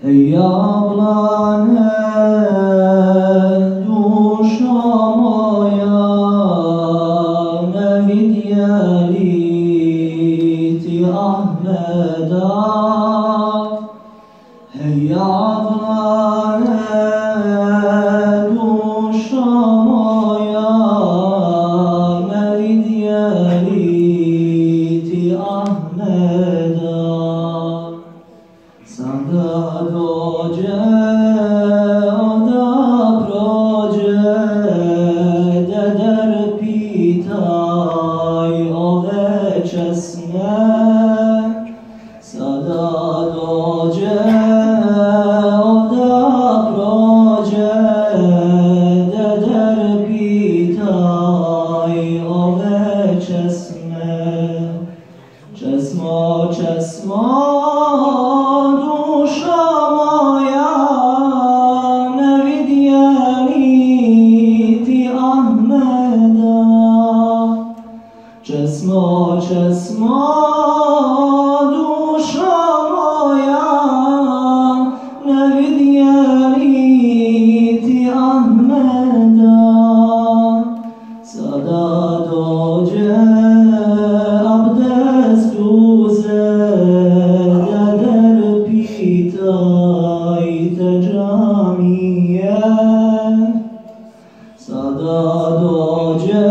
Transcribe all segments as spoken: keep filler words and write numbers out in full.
Ej jablane, dušo moja, ne vidjeli ti Ahmeda. Ej jablane, dušo moja, ne vidjeli ti Ahmeda. Sada dođe, onda prođe, deder pitaj ove česne. Sada dođe, onda prođe, deder pitaj ove česne. Česmo, česmo, Česmo, česmo, dušo moja, ne vidjeli ti Ahmeda. Sada dođe, abdest uzet, deder pitajte džamije. Sada dođe,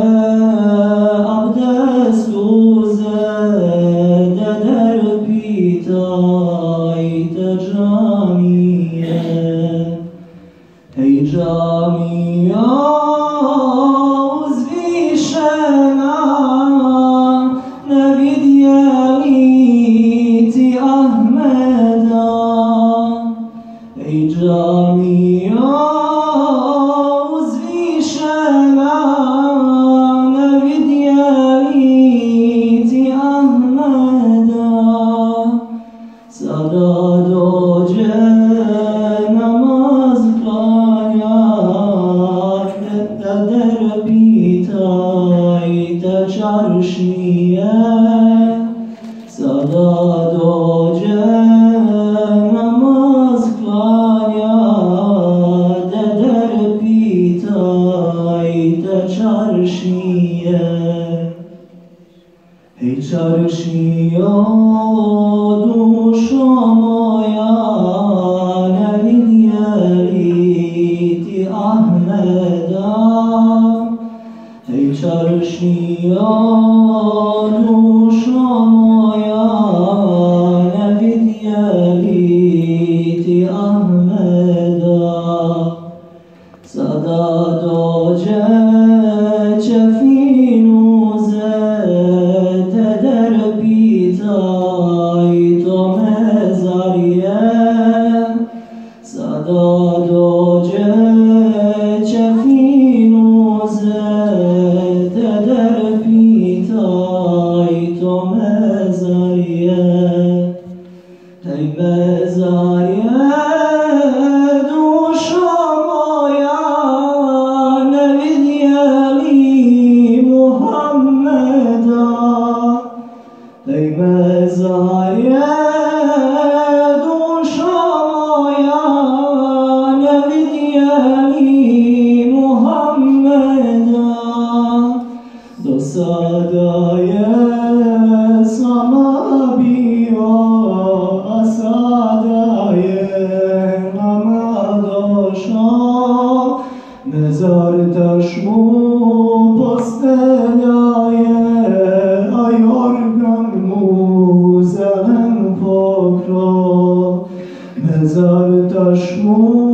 pitajte džamije. Ej džamijo uzvišena, ne vidjeli ti Ahmeda. Ej džamijo uzvišena, ne vidjeli ti Ahmeda. Sada dođe namaz klanjat, deder pitajte čaršije. Sada dođe namaz klanjat, deder pitajte čaršije. Ej čaršijo, dušo moja, ne vidjeli ti Ahmeda. Ej čaršijo, dušo moja, ne vidjeli ti Ahmeda. Sada dođe čefin uzet, deder pitaj to mezarje. Sada dođe čefin uzet, deder pitaj to mezarje. Ej mezarje, dušo moja, ne vidjeli Muhammeda. Ej mezarje, dušo moja, ne vidjeli Muhammeda. Do sada je sama bio, a sada je nama došao. Mezar tašmu posteljaje, a jorgan mu zelen pokrov. Mezar tašmu